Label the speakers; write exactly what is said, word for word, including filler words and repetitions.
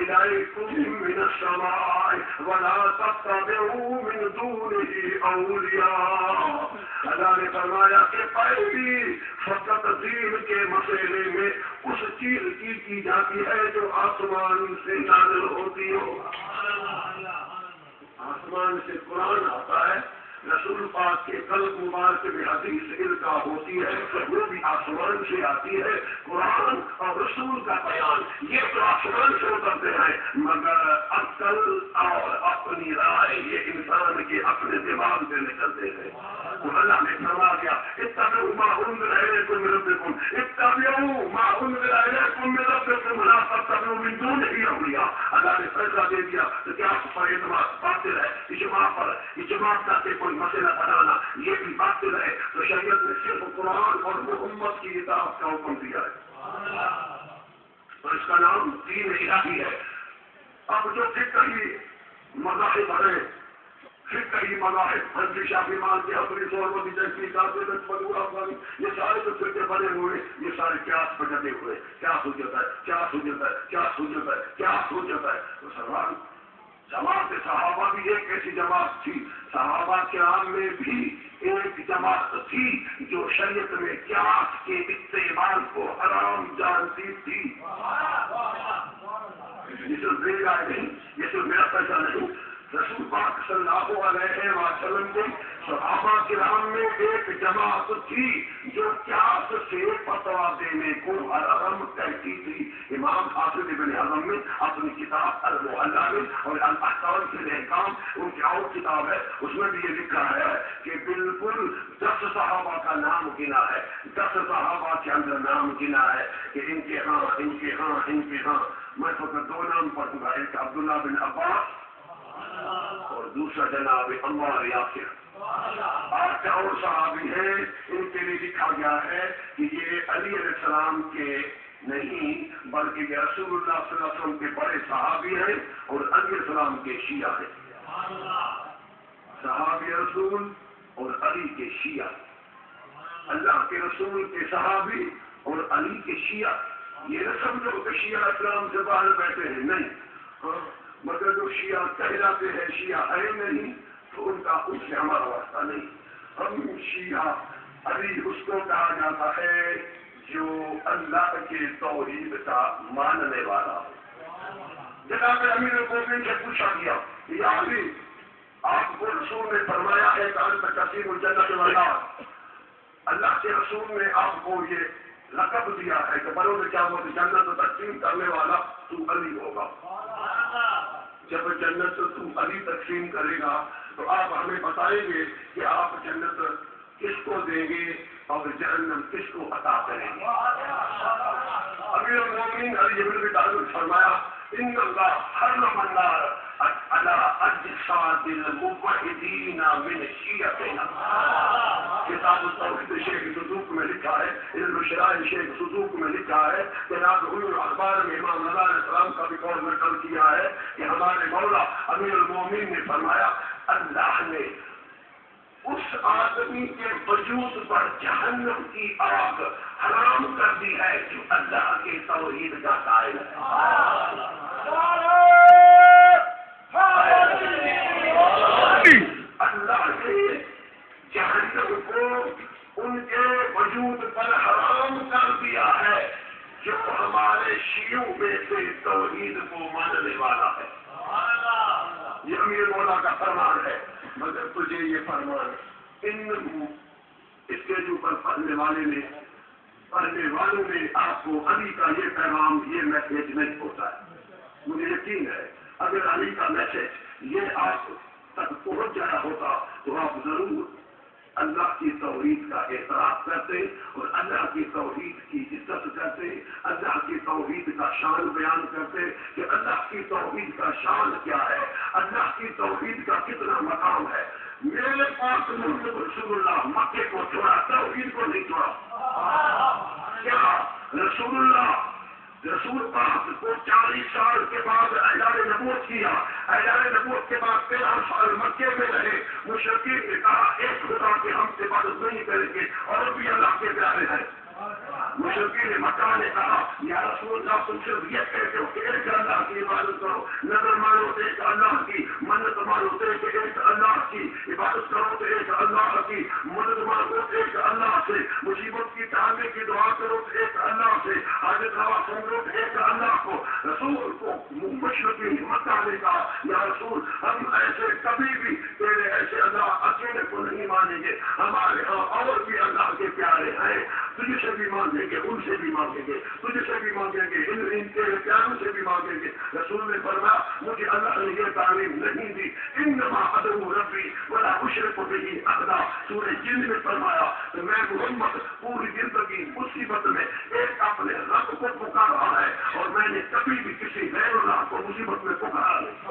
Speaker 1: إليكم من السماء ولا تتبعوا من دونه أولياء. اللہ نے فرمایا کہ پہلی فقط دین کے مسئلے میں اس چیز کی کی جاتی ہے جو آسمان سے نازل ہوتی ہو. آسمان سے قرآن آتا ہے، رسول پاک کے قلب مبارک میں حدیث القا ہوتی ہے، وہ بھی آسمان سے آتی ہے. قرآن اور رسول کا بیان یہ تو آسمان سے اترتے ہیں، مگر عقل اور اپنی رائے یہ انسان کے اپنے دماغ سے نکلتے ہیں. تو اللہ نے فرما دیا اتبعوا ما انزل الیکم من ربکم اتبعوا ما انزل الیکم من ربکم لا تتبعوا من دونه اولیاء. اللہ نے فیصلہ دے دیا کہ کیا آپ پر اعتماد باطل ہے، اجماع پر اجماع کرتے کوئی مسئلہ بنانا یہ بھی باطل ہے. تو شریعت نے صرف قرآن اور محمد کی اطاعت کا حکم دیا ہے، تو اس کا نام دین الہی ہے. اب جو فقہی مذاہب ہیں، فقہی مذاہب حنفی شافعی مالکی حنبلی سورمتی جیسی کافی مدور افغانی، یہ سارے جو فرقے بنے ہوئے یہ سارے قیاس پر ڈٹے ہوئے. کیا حجت ہے، کیا حجت ہے، کیا حجت ہے، کیا حجت ہے. تو سوال جماعت صحابہ بھی ایک ایسی جماعت تھی، صحابہ کرام میں بھی ایک جماعت تھی جو شریعت میں قیاس کے استعمال کو حرام جانتی تھی. یہ صرف میرا نہیں، یہ صرف میرا پیسہ نہیں، رسول پاک صلی اللہ علیہ وسلم کے صحابہ کرام میں ایک جماعت تھی جو قیاس سے فتویٰ دینے کو حرام کہتی تھی. امام حافظ ابن حزم میں اپنی کتاب المحلہ میں اور الاحکام فی الاحکام ان کی اور کتاب ہے، اس میں بھی یہ لکھا ہے کہ بالکل دس صحابہ کا نام گنا ہے، دس صحابہ کے اندر نام گنا ہے کہ ان کے ہاں ان کے ہاں ان کے ہاں. میں فقط دو نام پڑھوں گا، ایک عبداللہ بن عباس اور دوسرا جناب عمار یاسر. آٹھ اور صحابی ہیں، ان کے لیے لکھا گیا ہے کہ یہ علی علیہ السلام کے نہیں بلکہ یہ رسول اللہ صلی اللہ علیہ وسلم کے بڑے صحابی ہیں اور علی علیہ السلام کے شیعہ ہیں. صحابی رسول اور علی کے شیعہ، اللہ کے رسول کے صحابی اور علی کے شیعہ. یہ نہ سمجھو کہ شیعہ اسلام سے باہر بیٹھے ہیں، نہیں، مگر جو شیعہ کہلاتے ہیں شیعہ ہے نہیں تو ان کا اس سے ہمارا واسطہ نہیں. ہم شیعہ علی اس کو کہا جاتا ہے جو اللہ کے توحید کا ماننے والا ہو. جناب امیر المومنین سے پوچھا گیا یا علی آپ کو رسول نے فرمایا ہے کہ انت کثیر الجنت والنار، اللہ کے رسول نے آپ کو یہ لقب دیا ہے کہ بروز قیامت جنت تقسیم کرنے والا تو علی ہوگا. جب جنت تو علی تقسیم کرے گا تو آپ ہمیں بتائیں گے کہ آپ جنت کس کو دیں گے اور جہنم کس کو عطا کریں گے. امیر المومنین علی بن ابی طالب فرمایا ان اللہ حرم النار علی اجساد الموحدین من شیعتنا. کتاب التوحید شیخ صدوق میں لکھا ہے، علم شرائع شیخ صدوق میں لکھا ہے، جناب علوم الاخبار میں امام رضا علیہ السلام کا بھی قول نقل کیا ہے کہ ہمارے مولا امیر المومنین نے فرمایا اللہ نے اس آدمی کے وجود پر جہنم کی آگ حرام کر دی ہے جو اللہ کے توحید کا قائل ہے. اللہ نے جہنم کو ان کے وجود پر حرام کر دیا ہے جو ہمارے شیعوں میں سے توحید کو ماننے والا ہے. یہ امیر مولا کا فرمان ہے. مگر تجھے یہ فرمان ان اسٹیجوں پر پڑھنے والے نے پڑھنے والوں نے آپ کو علی کا یہ پیغام یہ میسج نہیں ہوتا ہے. مجھے یقین ہے اگر علی کا میسج یہ آپ تک پہنچ جانا ہوتا تو آپ ضرور اللہ کی توحید کا اعتراف کرتے اور اللہ کی توحید کی عزت کرتے، اللہ کی توحید کا شان بیان کرتے کہ اللہ کی توحید کا شان کیا ہے، اللہ کی توحید کا کتنا مقام ہے. میرے پاس محمد رسول اللہ مکے کو چھوڑا، توحید کو نہیں چھوڑا. کیا رسول اللہ رسول پاک کو چالیس سال کے بعد اعلان نبوت کیا، اعلان نبوت کے بعد تیرہ سال مکے میں رہے. مشرکین نے کہا ایک خدا کے ہم سے عبادت نہیں کریں گے اور بھی اللہ کے پیارے ہیں. مشرکین مکہ نے کہا یا رسول اللہ تم صرف یہ کہتے ہو کہ ایک اللہ کی عبادت کرو، نظر مانو تو ایک اللہ کی، منت مانو تو ایک ایک اللہ کی عبادت کرو، تو ایک اللہ کی مدد مانگو تو ایک اللہ سے، مصیبت کی ٹالنے کی دعا کرو تو ایک اللہ سے، حاجت روا سمجھو تو ایک اللہ کو۔ رسول کو مشرقی ہمت آنے کا، یا رسول ہم ایسے کبھی بھی تیرے ایسے اللہ اکیلے کو نہیں مانیں گے، ہمارے ہاں اور بھی اللہ کے پیارے ہیں، تجھ سے بھی مانگیں گے، ان سے بھی مانگیں گے، تجھ سے بھی مانگیں گے، ان ان کے پیاروں سے بھی مانگیں گے۔ رسول نے فرمایا مجھے اللہ نے یہ تعلیم نہیں دی، انما ادعو ربی ولا اشرک بہ احدا، سورہ جن میں فرمایا کہ میں محمد پوری زندگی مصیبت میں ایک اپنے رب کو پکارا ہے، اور میں نے کبھی بھی کسی غیر اللہ کو مصیبت میں پکارا نہیں۔